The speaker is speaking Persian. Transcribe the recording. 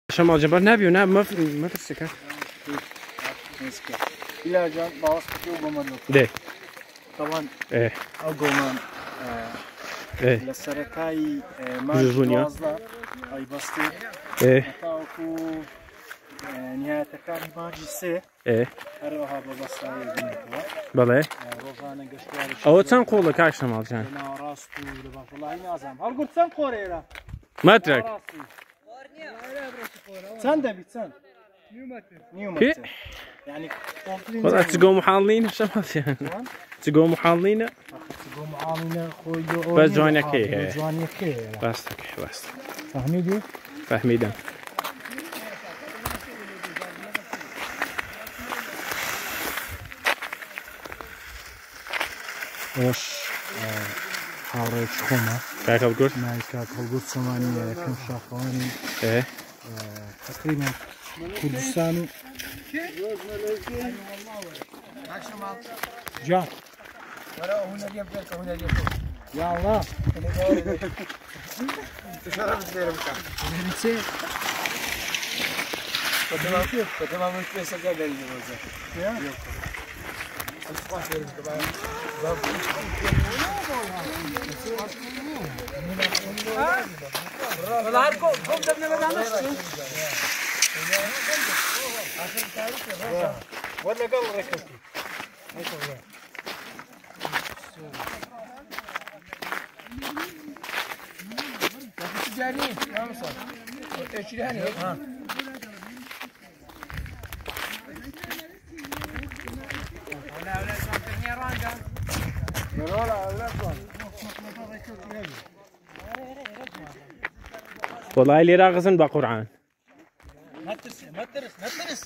شما جبر نبیو نه ما ترسیکه إلى جان باص كتير وجمال ده طبعا إيه أو جمان إيه لەسەر كاي ما جوجونيا أي بستي إيه تاوكو نهاية كاري ماجي سه إيه هروها ببصاي بنتوا بله روزانة گەشتیاری أو تان قوله كاش شمال جان أنا راستو لباق والله نازم هل قلت سن قوريرا ما ترك سن دبي سن نيو كي متر يعني والله تقوم محاضرين شمال جان تقوم محاضرين تقوم معاملة خوي بس جوانيا كي جوانيا كي بس فهميدي فهمیدم باش هاوڕێک خۆمە کاک هەڵگورت نایکات هەڵگورت سەمانی یەکەم شاخەوانی إيه تقریبا کوردستان و جا يا الله تشرف الدير بكا نسي فتمام مش بس قاعد يجوز يا والله هاركو قوم دبنا بدانا اخر تاريخ ولا قال ركبتي جاري ما وصل ايش يعني ها ولا سامتني رانجا ولا والله اللي راغزن بقرعان ما ترس